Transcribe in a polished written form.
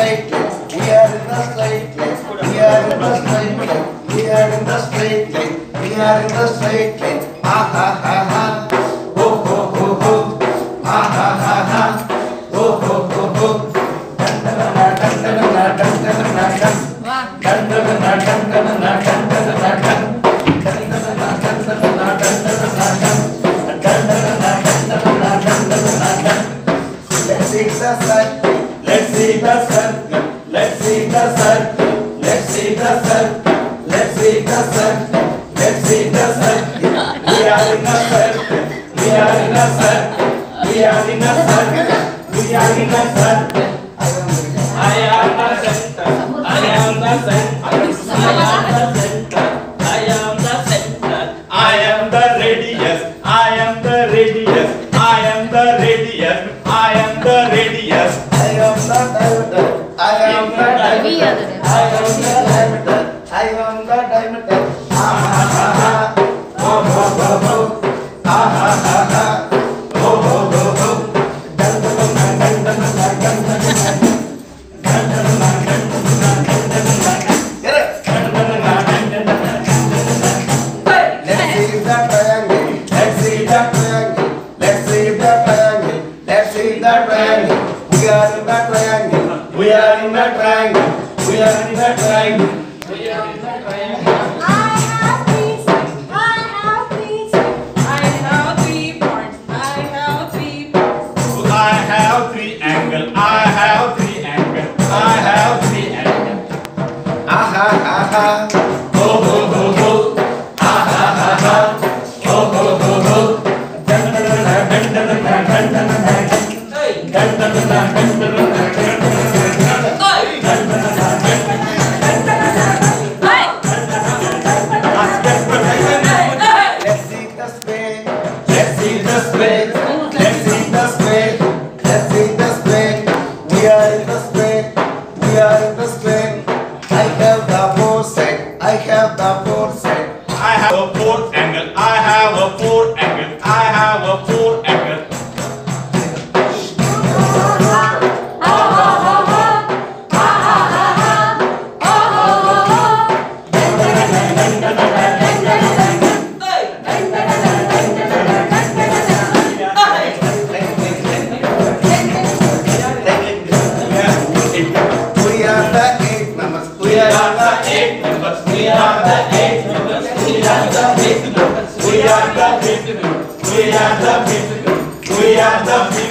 straight line. We are in the straight line. We are in the straight line. We are in the straight line. We are in the straight line. Ha ha ha ha. Ho ho ho ho. Ha ha ha ha. Ho ho ho ho. Dan dan dan dan dan dan dan dan dan. Dan dan dan dan dan dan dan dan dan. Let's see the sun. Let's see the sun. Let's see the sun. Let's see the sun. Let's see the sun. Let's see the sun. We are in the sun. We are in the sun. We are in the sun. We are in the sun. I am the center. I am the center. I am the center. I am the center. I am the radius. I am the radius. I am the radius. I am the radius. I am the diameter. I am the diameter. I am the diameter. I am the diameter. Ha ha ha ha. Ho ho ho ho. Ha ha ha ha. Ho ho ho ho. Dan dan dan dan dan dan dan dan. Dan dan dan dan dan dan dan. Get it. Dan dan dan dan dan dan. Let's see the triangle. Let's see the triangle. Let's see the triangle. Let's see the triangle. We are in the triangle. We are in the triangle. We are in the triangle. We are in the triangle. I have three sides. I have three sides. I have three parts. I have three parts. I have three angle. I have three angle. I have three angle. Aha aha. Ho ho ho ho. Aha aha. Ho ho ho ho. Dan dan dan dan dan dan dan dan dan. Dan dan dan dan dan dan. Let's see the space. Let's see the space. Let's see the space. Let's see the space. We are in the space. We are in the space. I have the foresight. I have the foresight. I have a fourth angle. I have a fourth angle. I have a fourth angle. We are the eight members. We are the eight members. We are the eight members. We are the eight members. We are the eight members. We are the eight members. We are the